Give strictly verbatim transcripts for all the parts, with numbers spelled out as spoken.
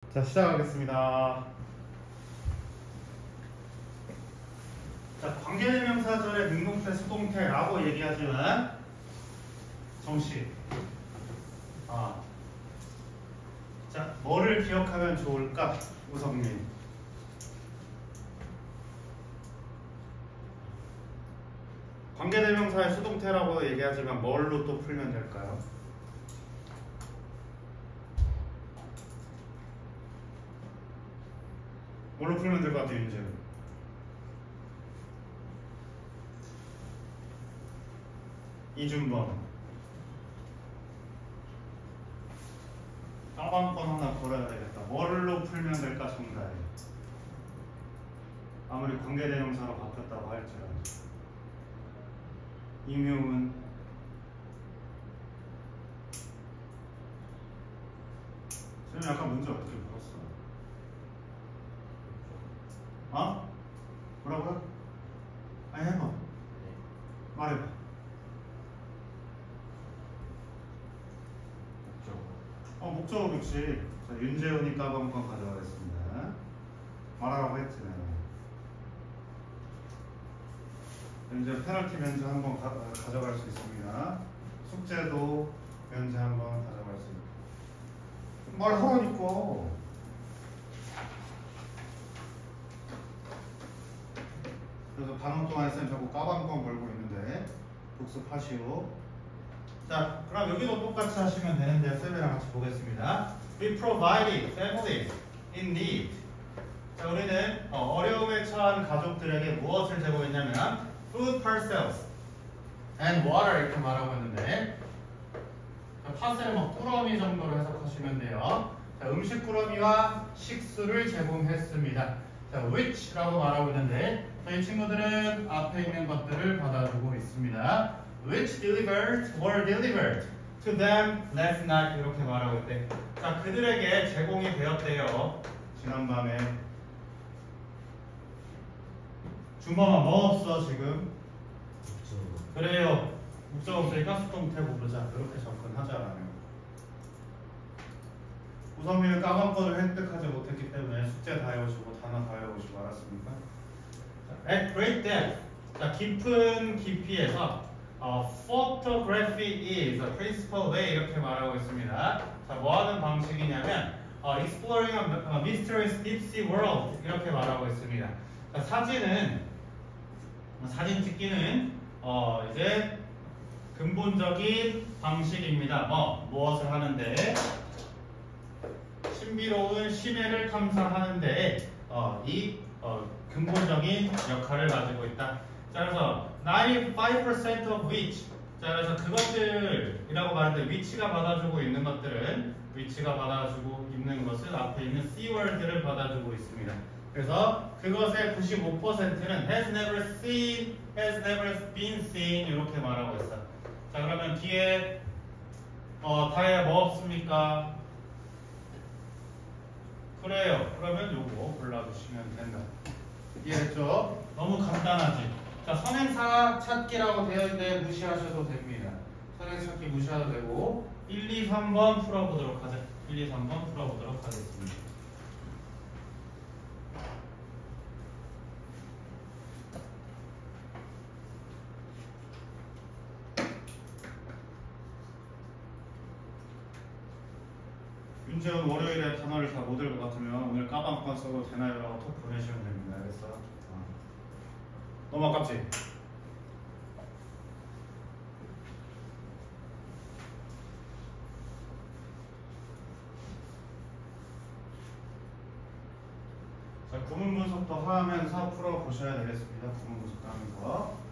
자, 시작하겠습니다. 자, 관계대명사절의 능동태, 수동태라고 얘기하지만 정식. 아, 자, 뭐를 기억하면 좋을까? 우성민. 관계대명사의 수동태라고 얘기하지만 뭘로 또 풀면 될까요? 뭘로 풀면 될 것 같아요, 윤재은? 이준범. 까방권 하나 걸어야 되겠다. 뭘로 풀면 될까, 정답이. 아무리 관계대명사로 바뀌었다고 할지라도. 임효은. 지금 약간 문제 어떻게 풀었어? 어? 뭐라고요? 아니, 해봐. 말해봐. 어, 목적어 교칙. 자, 윤재훈이 까방권 가져가겠습니다. 말하라고 했지, 내가. 이제 페널티 면제 한번 가, 가져갈 수 있습니다. 숙제도 면제 한번 가져갈 수 있습니다. 말하라니까. 그래서 반응 동안 쌤 자꾸 까방권 걸고 있는데 복습하시오. 자, 그럼 여기도 똑같이 하시면 되는데 쌤이랑 같이 보겠습니다. We provide families in need. 자, 우리는 어, 어려움에 처한 가족들에게 무엇을 제공했냐면 food parcels and water 이렇게 말하고 있는데, 자, 파셀 뭐 꾸러미 정도로 해석하시면 돼요. 자, 음식 꾸러미와 식수를 제공했습니다. 자, which라고 말하고 있는데, 자, 이 친구들은 앞에 있는 것들을 받아주고 있습니다. Which delivered were delivered to them last night 이렇게 말하고 있대. 자, 그들에게 제공이 되었대요. 지난밤에. 준범아, 뭐 없어 지금? 그래요. 목적 없으니까 수동태 부르자. 이렇게 접근하자라는. 우성민은 까방권을 획득하지 못했기 때문에 숙제 다 해오시고 단어 다 해오시고 알았습니까? 자, at great depth. 자, 깊은 깊이에서 어, photography is a principal way 이렇게 말하고 있습니다. 자, 뭐하는 방식이냐면 어, exploring a mysterious deep sea world 이렇게 말하고 있습니다. 자, 사진은 사진 찍기는 어, 이제 근본적인 방식입니다. 뭐 무엇을 하는데 신비로운 심해를 탐사하는데 어, 이 어, 근본적인 역할을 가지고 있다. 자, 그래서 ninety-five percent of which. 자, 그래서 그것들이라고 말하는데 위치가 받아주고 있는 것들은 위치가 받아주고 있는 것은 앞에 있는 Cword를 받아주고 있습니다. 그래서 그것의 구십오 퍼센트는 has never seen, has never been seen 이렇게 말하고 있어. 자, 그러면 뒤에 어, 다에 뭐 없습니까? 그래요. 그러면 요거 골라주시면 된다. 이해했죠? 너무 간단하지? 자, 선행사 찾기라고 되어 있는데 무시하셔도 됩니다. 선행사 찾기 무시하셔도 되고 일, 이, 삼 번 풀어보도록 하자. 일, 이, 삼 번 풀어보도록 하겠습니다. 윤재훈 월요일에 단어를 다 못 읽을 것 같으면 오늘 까방권 써도 되나요? 라고 톡 보내시면 됩니다. 알겠어? 어. 너무 아깝지? 자, 구문 분석도 하면서 풀어보셔야 되겠습니다. 구문 분석도 하면서.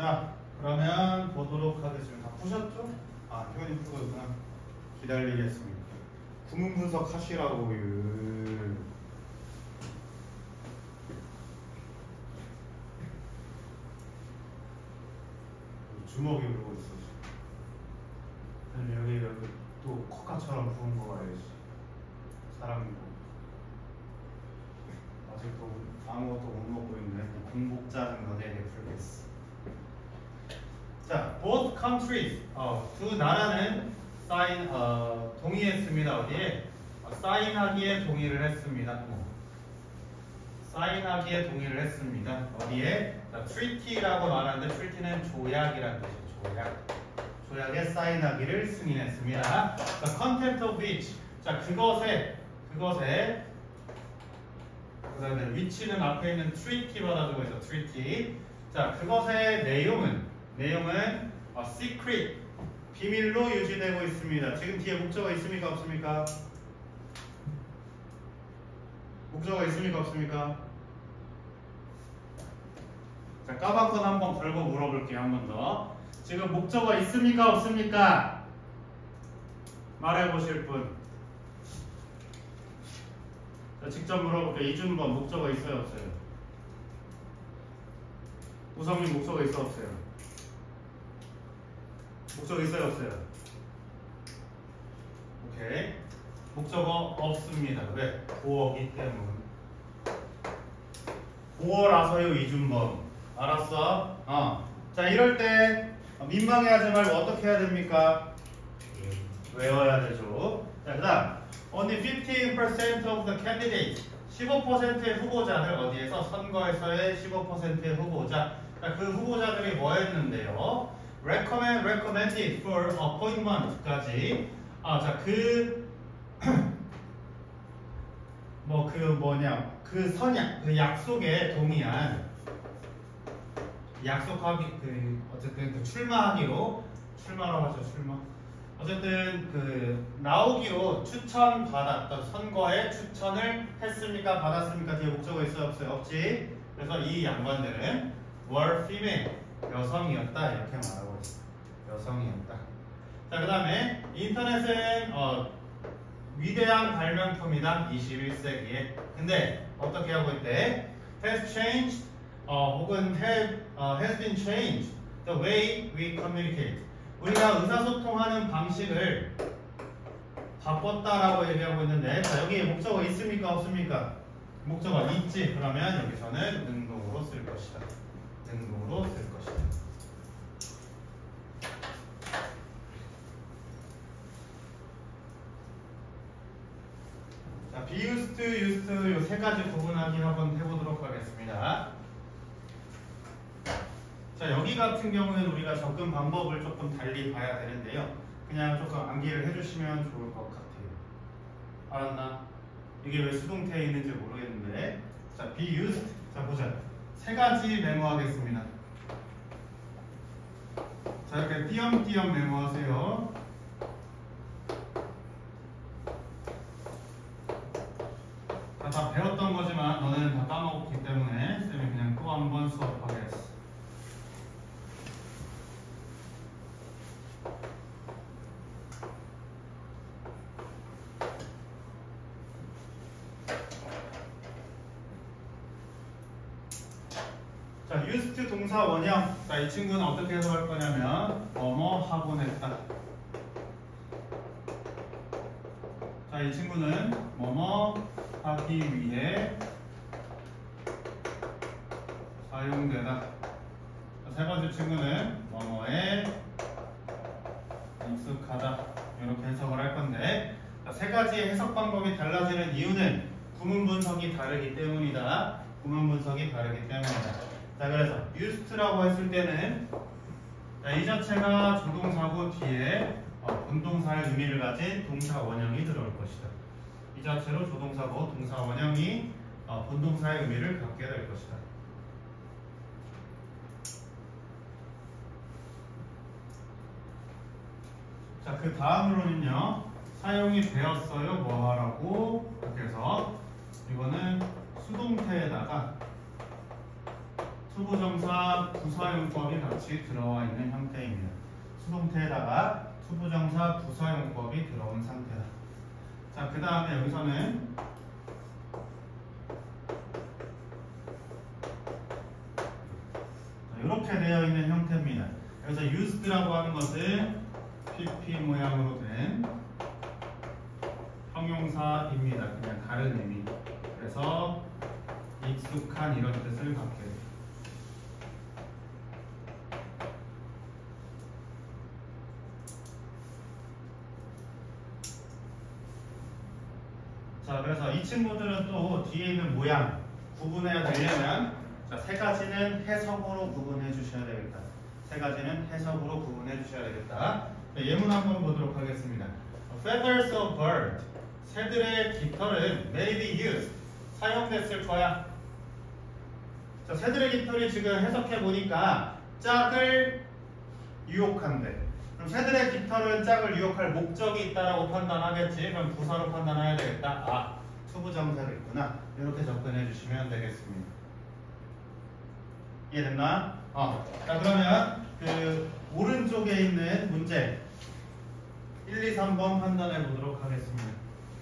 자, 그러면 보도록 하겠습니다. 다 푸셨죠? 아, 효원이 푸고 있구나. 기다리겠습니다. 구문 분석 하시라고요. 주먹이 울고 있어. 여기 여기 또 코카처럼 부은 거 봐야지. 사람이고. 아직도 아무것도 못 먹고 있는데 공복 작은 거 내게 풀겠어. 자, both countries. 어, 두 나라는 사인 어, 동의했습니다. 어디에? 어, 사인하기에 동의를 했습니다. 어. 사인하기에 동의를 했습니다. 어디에? 자, treaty라고 말하는데 treaty는 조약이라는 뜻이에요. 조약. 조약에 사인하기를 승인했습니다. 자, content of which. 자, 그것에 그것에 그다음에 which는 앞에 있는 treaty 받아주고 있어. treaty. 자, 그것의 내용은 내용은 어, secret. 비밀로 유지되고 있습니다. 지금 뒤에 목적어 있습니까? 없습니까? 목적어 있습니까? 없습니까? 자, 까방권 한번 걸고 물어볼게요. 한 번 더. 지금 목적어 있습니까? 없습니까? 말해보실 분. 자, 직접 물어볼게요. 이준범 목적어 있어요? 없어요? 우성민 목적어 있어? 없어요? 목적어 있어요? 없어요? 오케이. 목적어 없습니다. 왜? 고어기 때문에. 고어라서요. 이준범. 알았어? 어. 자, 이럴 때 민망해하지 말고 어떻게 해야 됩니까? 외워야 되죠. 자, 그 다음 only fifteen percent of the candidates. 십오 퍼센트의 후보자들. 어디에서? 선거에서의 십오 퍼센트의 후보자. 자, 그 후보자들이 뭐 했는데요? recommend, recommended for appointment까지. 아, 자, 그 뭐 그 뭐냐 그 선약 그 약속에 동의한 약속하기 그 어쨌든 그 출마하기로 출마라고 하죠. 출마. 어쨌든 그 나오기로 추천 받았던 선거에 추천을 했습니까? 받았습니까? 뒤에 목적어 있어요? 없어요? 없지. 그래서 이 양반들은 were female 여성이었다 이렇게 말하고 있어. 여성이었다. 자, 그 다음에 인터넷은 어, 위대한 발명품이다. 이십일 세기에. 근데 어떻게 하고 있대? has changed 어, 혹은 have, 어, has been changed the way we communicate. 우리가 의사소통하는 방식을 바꿨다라고 얘기하고 있는데, 자, 여기에 목적어 있습니까? 없습니까? 목적어 있지. 그러면 여기서는 능동으로 쓸 것이다. 능동으로 쓸 것이다. 자, be used, used 요 세 가지 구분하기 한번 해보도록 하겠습니다. 자, 여기 같은 경우는 우리가 접근 방법을 조금 달리 봐야 되는데요. 그냥 조금 암기를 해주시면 좋을 것 같아요. 알았나? 이게 왜 수동태에 있는지 모르겠는데. 자, be used. 자, 보자. 세 가지 메모하겠습니다. 자, 이렇게 띄엄띄엄 메모하세요. 다, 다 배웠던 거지만 너는 다 까먹었기 때문에 쌤이 그냥 또 한 번 수업하겠어. 자, used 동사 원형. 자, 이 친구는 어떻게 해석할 거냐면 뭐뭐 하곤 했다. 자, 이 친구는 뭐뭐 하기 위해 사용되다. 자, 세 번째 친구는 뭐뭐에 익숙하다. 이렇게 해석을 할 건데, 자, 세 가지의 해석 방법이 달라지는 이유는 구문 분석이 다르기 때문이다. 구문 분석이 다르기 때문이다. 자, 그래서 used라고 했을 때는 자, 이 자체가 조동사고 뒤에 어, 본동사의 의미를 가진 동사 원형이 들어올 것이다. 이 자체로 조동사고 동사 원형이 어, 본동사의 의미를 갖게 될 것이다. 자, 그 다음으로는요, 사용이 되었어요. 뭐 하라고? 이렇게 해서 이거는 수동태에다가 투부정사 부사용법이 같이 들어와 있는 형태입니다. 수동태에다가 투부정사 부사용법이 들어온 상태다. 자, 그 다음에 여기서는 이렇게 되어 있는 형태입니다. 여기서 used라고 하는 것은 피피 모양으로 된 형용사입니다. 그냥 다른 의미. 그래서 익숙한 이런 뜻을 갖게 돼요. 자, 그래서 이 친구들은 또 뒤에 있는 모양 구분해야 되려면 자, 세 가지는 해석으로 구분해 주셔야 되겠다. 세 가지는 해석으로 구분해 주셔야 되겠다. 자, 예문 한번 보도록 하겠습니다. Feathers of bird. 새들의 깃털은 may be used. 사용됐을 거야. 자, 새들의 깃털이 지금 해석해 보니까 짝을 유혹한대. 그럼 새들의 깃털은 짝을 유혹할 목적이 있다라고 판단하겠지. 그럼 부사로 판단해야 되겠다. 아, 투부정사가 있구나. 이렇게 접근해 주시면 되겠습니다. 이해됐나? 어. 자, 그러면 그 오른쪽에 있는 문제 일, 이, 삼 번 판단해 보도록 하겠습니다.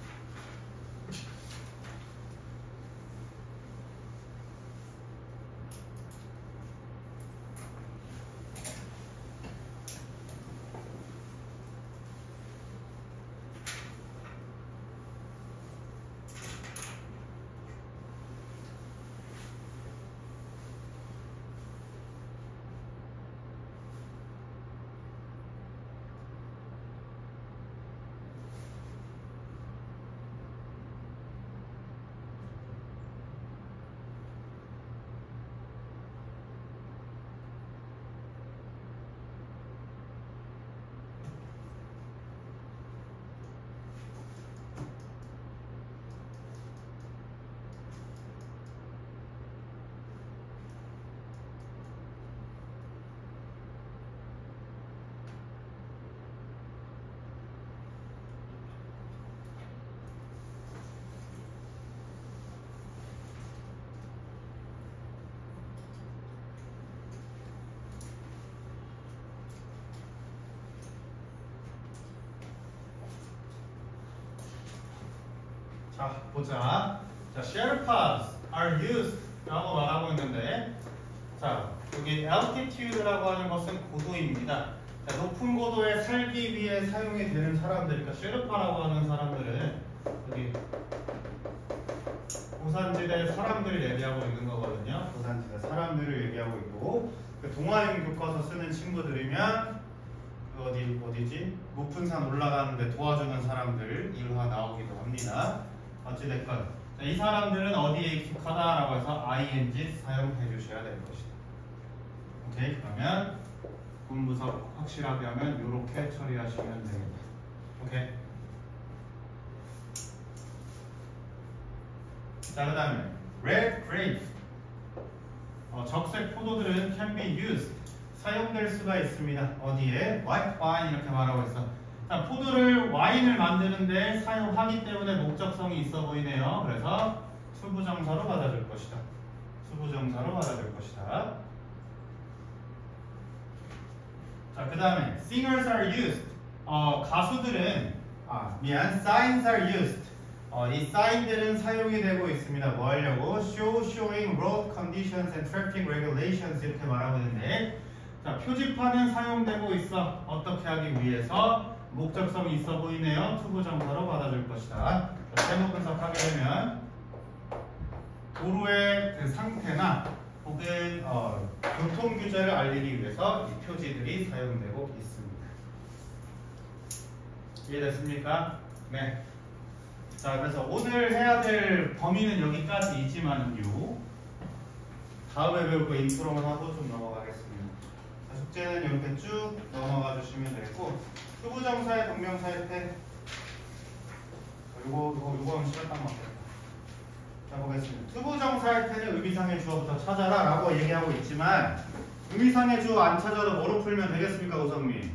자, 보자. 자, Sherpas are used 라고 말하고 있는데, 자, 여기 altitude라고 하는 것은 고도입니다. 자, 높은 고도에 살기 위해 사용이 되는 사람들이니까 셰르파라고 하는 사람들은 여기 고산지대 사람들을 얘기하고 있는 거거든요. 고산지대 사람들을 얘기하고 있고, 그 동아형 교과서 쓰는 친구들이면 그 어디 어디지? 높은 산 올라가는데 도와주는 사람들 일화 나오기도 합니다. 어찌됐건 이 사람들은 어디에 익숙하다라고 해서 ing 사용해 주셔야 될 것이다. 오케이? 그러면 분부사 확실하게 하면 이렇게 처리하시면 됩니다. 오케이? 자, 그 다음에 red grapes 어, 적색 포도들은 can be used 사용될 수가 있습니다. 어디에? white wine 이렇게 말하고 있어. 자, 포도를 와인을 만드는데 사용하기 때문에 목적성이 있어 보이네요. 그래서 투부정사로 받아줄 것이다. 투부정사로 받아줄 것이다. 자, 그 다음에 singers are used 어, 가수들은 아 미안 signs are used 어, 이 sign들은 사용이 되고 있습니다. 뭐 하려고? show, showing road conditions and traffic regulations 이렇게 말하고 있는데 자, 표지판은 사용되고 있어. 어떻게 하기 위해서? 목적성이 있어 보이네요. 투부정사로 받아줄 것이다. 세모 분석하게 되면 도로의 그 상태나 혹은 어, 교통규제를 알리기 위해서 이 표지들이 사용되고 있습니다. 이해됐습니까? 네. 자, 그래서 오늘 해야 될 범위는 여기까지이지만요. 다음에 배울 거 인트로만 하고 좀 넘어가겠습니다. 숙제는 이렇게 쭉 넘어가 주시면 되고 투부정사의 동명사의 때 요거 요거 요거 하면 시간 딱 맞겠다. 자, 보겠습니다. 투부정사의 때는 의미상의 주어부터 찾아라 라고 얘기하고 있지만 의미상의 주어 안 찾아도 뭐로 풀면 되겠습니까, 오성민?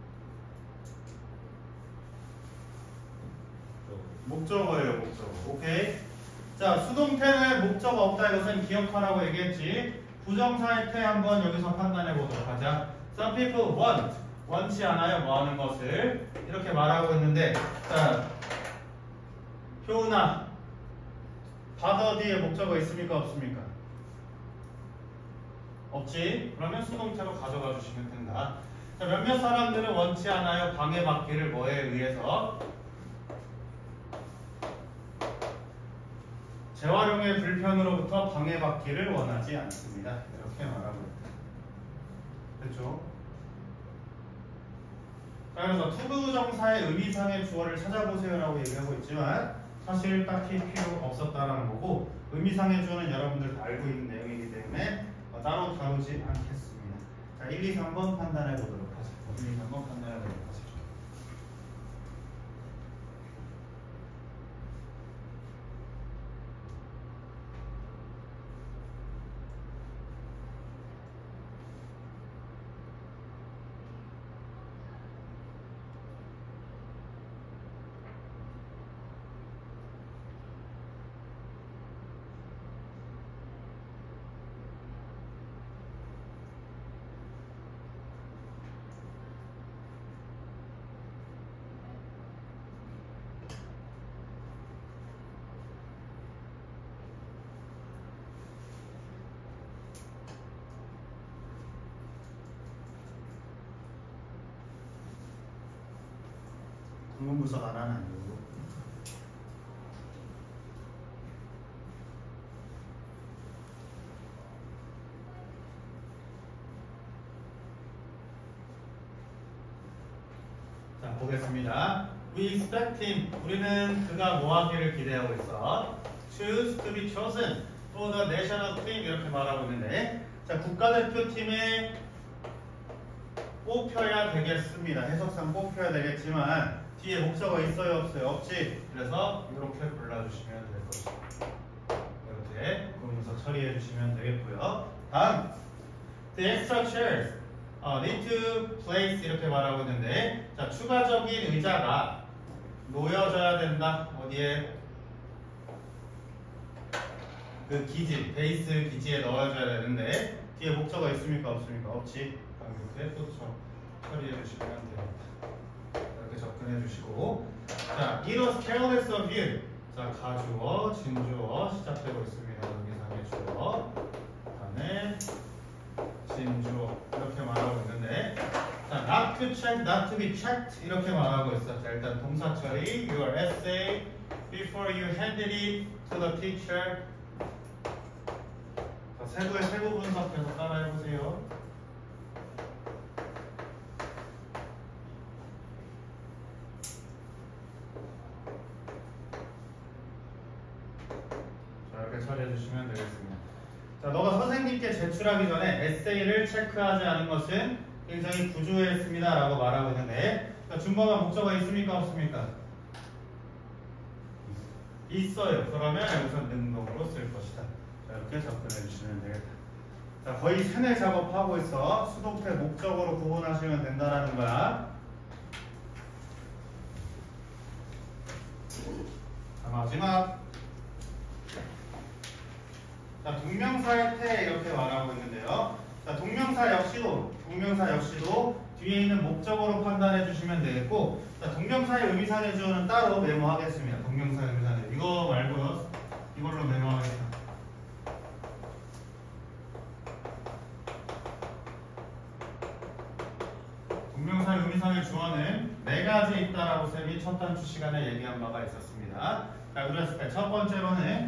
목적어예요, 목적어. 오케이. 자, 수동태는 목적어 없다 이것은 기억하라고 얘기했지. 부정사의 태 한번 여기서 판단해 보도록 하자. Some people want. 원치 않아요. 뭐 하는 것을. 이렇게 말하고 있는데, 자, 효은아, bother 뒤에 목적어 있습니까? 없습니까? 없지? 그러면 수동태로 가져가 주시면 된다. 자, 몇몇 사람들은 원치 않아요. 방해받기를 뭐에 의해서? 재활용의 불편으로부터 방해받기를 원하지 않습니다. 이렇게 말하고 있다. 됐죠? 자, 그래서 투부정사의 의미상의 주어를 찾아보세요라고 얘기하고 있지만 사실 딱히 필요 없었다라는 거고, 의미상의 주어는 여러분들 다 알고 있는 내용이기 때문에 따로 다루지 않겠습니다. 자, 일, 이, 삼 번 판단해 보도록 하죠. 일, 이, 삼 번 판단해 보도록 하죠. 공문부석 안 하는 이유. 자, 보겠습니다. We expect him. 우리는 그가 뭐 하기를 기대하고 있어. Choose to be chosen for the national team. 이렇게 말하고 있는데, 자, 국가대표팀에 뽑혀야 되겠습니다. 해석상 뽑혀야 되겠지만 뒤에 목적어 있어요? 없어요? 없지? 그래서 이렇게 골라주시면 될 것입니다. 이렇게 구문서 처리해 주시면 되겠고요. 다음, the extra chairs 어, need to place 이렇게 말하고 있는데, 자, 추가적인 의자가 놓여져야 된다. 어디에? 그 기지, 베이스 기지에 넣어줘야 되는데 뒤에 목적어 있습니까? 없습니까? 없지? 그럼 이렇게 또 처리해 주시면 됩니다. 이렇게 접근해 주시고, 자, it was careless of you. 자, 가주어, 진주어 시작되고 있습니다. 의미상의 주어, 그다음에 진주어 이렇게 말하고 있는데, 자, not to check, not to be checked 이렇게 말하고 있어. 자, 일단 동사 처리, your essay before you handed it to the teacher. 자, 세부의 세부 분석해서 따라해 보세요. 이렇게 처리해 주시면 되겠습니다. 자, 너가 선생님께 제출하기 전에 에세이를 체크하지 않은 것은 굉장히 부주의했습니다 라고 말하고 있는데, 자, 준범한 목적어 있습니까? 없습니까? 있어요. 그러면 여기서 능동으로 쓸 것이다. 자, 이렇게 접근해 주시면 되겠다. 자, 거의 세뇌 작업하고 있어. 수동태 목적어로 구분하시면 된다라는 거야. 자, 마지막, 자, 동명사의 태 이렇게 말하고 있는데요. 자, 동명사 역시도 동명사 역시도 뒤에 있는 목적어로 판단해 주시면 되겠고, 자, 동명사의 의미상의 주어는 따로 메모하겠습니다. 동명사의 의미상의 이거 말고요. 이걸로 메모하겠습니다. 동명사의 의미상의 주어는 네 가지 있다라고 쌤이 첫 단추 시간에 얘기한 바가 있었습니다. 자, 그랬을 때 첫 번째로는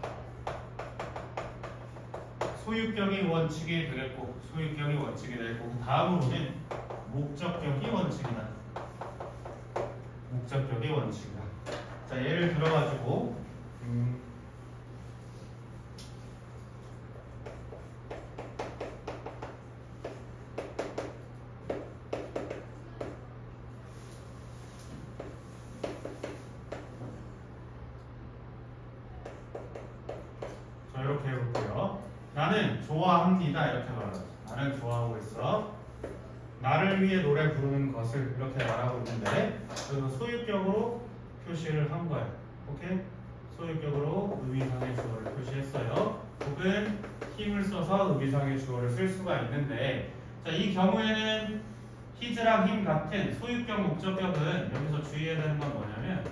소유격이 원칙이 되겠고, 소유격이 원칙이 되겠고, 그 다음으로는 목적격이 원칙이다. 목적격이 원칙이다. 자, 예를 들어가지고, 음, 자, 이렇게 해볼게요. 나는 좋아합니다. 이렇게 말하죠. 나는 좋아하고 있어. 나를 위해 노래 부르는 것을 이렇게 말하고 있는데, 그래서 소유격으로 표시를 한 거예요. 오케이? 소유격으로 의미상의 주어를 표시했어요. 혹은 힘을 써서 의미상의 주어를 쓸 수가 있는데, 자, 이 경우에는 his랑 him 같은 소유격 목적격은 여기서 주의해야 되는 건 뭐냐면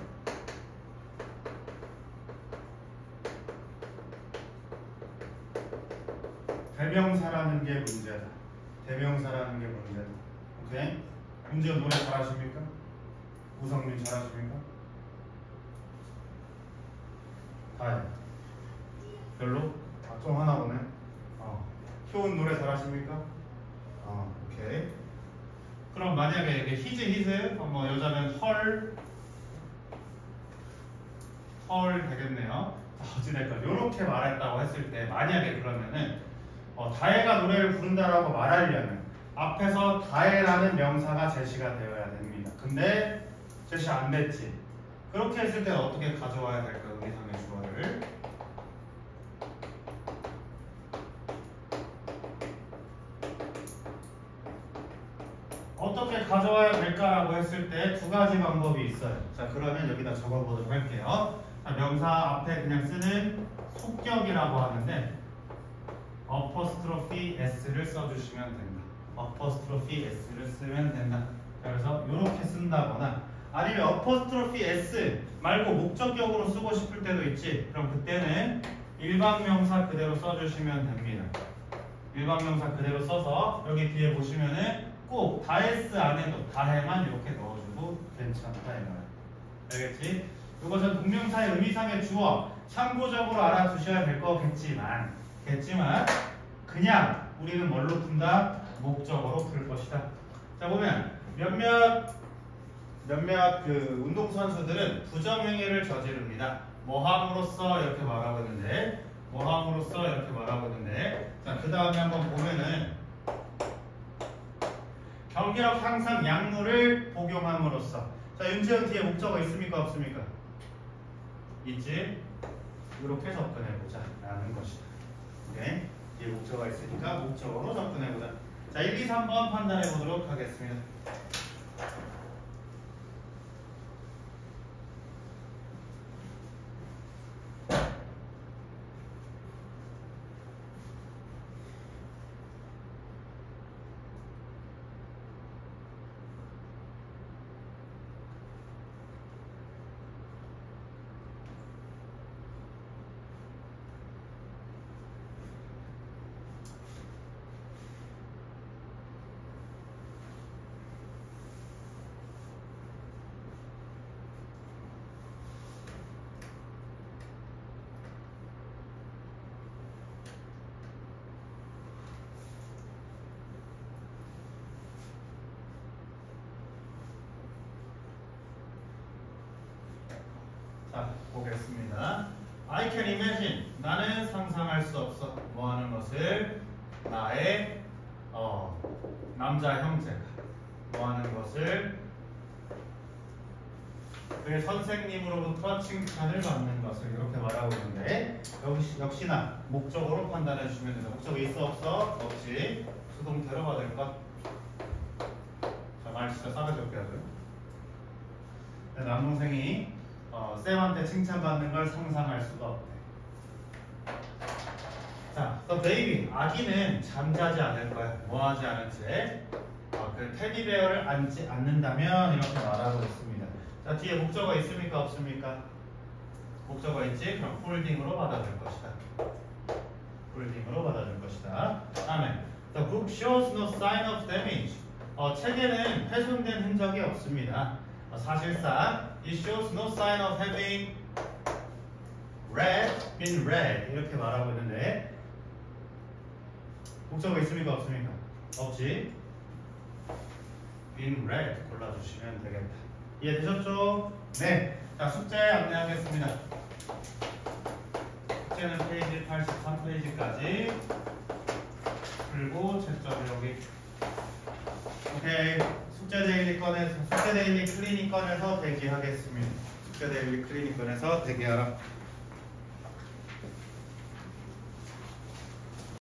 대명사라는 게 문제다. 대명사라는 게 문제다. 오케이? 문제 노래 잘하십니까? 우성민 잘하십니까? 다요. 별로? 아, 좀 하나 보네. 어. 효은 노래 잘하십니까? 어, 오케이. 그럼 만약에 이게 히즈 히즈 뭐 여자면 헐 헐 되겠네요. 자, 어찌됐건 이렇게 말했다고 했을 때 만약에 그러면은 어, 다혜가 노래를 부른다라고 말하려면 앞에서 다혜라는 명사가 제시가 되어야 됩니다. 근데 제시 안 됐지. 그렇게 했을 때는 어떻게 가져와야 될까? 의미상의 주어를 어떻게 가져와야 될까라고 했을 때 두 가지 방법이 있어요. 자, 그러면 여기다 적어보도록 할게요. 자, 명사 앞에 그냥 쓰는 속격이라고 하는데 어퍼스트로피 s를 써주시면 된다. 어퍼스트로피 s를 쓰면 된다. 그래서 이렇게 쓴다거나 아니면 어퍼스트로피 s 말고 목적격으로 쓰고 싶을 때도 있지. 그럼 그때는 일반 명사 그대로 써주시면 됩니다. 일반 명사 그대로 써서 여기 뒤에 보시면은 꼭 다해스 안에도 다해만 이렇게 넣어주고 괜찮다 이거야. 알겠지? 이것은 동명사의 의미상의 주어 참고적으로 알아두셔야 될 거겠지만 겠지만 그냥 우리는 뭘로 푼다? 목적으로 풀 것이다. 자, 보면 몇몇 몇몇 그 운동선수들은 부정행위를 저지릅니다. 뭐함으로써 이렇게 말하고 있는데 뭐함으로써 이렇게 말하고 있는데 자, 그 다음에 한번 보면은 경기력 향상 약물을 복용함으로써 자, 윤재현 뒤에 목적어 있습니까? 없습니까? 있지? 이렇게 접근해보자 라는 것이다. 오케이? 뒤에 목적어가 있으니까 목적어로 접근해보자. 자, 일, 이, 삼 번 판단해보도록 하겠습니다. 자, 보겠습니다. I can imagine. 나는 상상할 수 없어. 뭐 하는 것을? 나의 어, 남자 형제가 뭐 하는 것을? 그의 선생님으로부터 칭찬을 받는 것을 이렇게 말하고 있는데 역시, 역시나 목적으로 판단해 주시면 됩니다. 목적이 있어 없어? 없지. 수동태로 받을 것. 자, 말 진짜 싸가지 없게 하죠. 남동생이 어, 쌤한테 칭찬받는 걸 상상할 수가 없대. 자, the baby, 아기는 잠자지 않을 거야. 뭐 하지 않은 채? 어, 그 테디베어를 앉지 않는다면 이렇게 말하고 있습니다. 자, 뒤에 목적어 있습니까? 없습니까? 목적어 있지? 그럼 홀딩으로 받아줄 것이다. 홀딩으로 받아줄 것이다. 다음에 the book shows no sign of damage. 어, 책에는 훼손된 흔적이 없습니다. 어, 사실상 it shows no sign of having read, been read 이렇게 말하고 있는데 목적어 있습니까? 없습니까? 없지? been read 골라주시면 되겠다. 이해되셨죠? 네. 자, 숙제 안내하겠습니다. 숙제는 페이지 팔십삼 페이지까지 풀고 채점 여기. 오케이. 숙제 데일리 꺼내서 숙제 데일리 클리닉 꺼내서 대기하겠습니다. 숙제 데일리 클리닉 꺼내서 대기하라.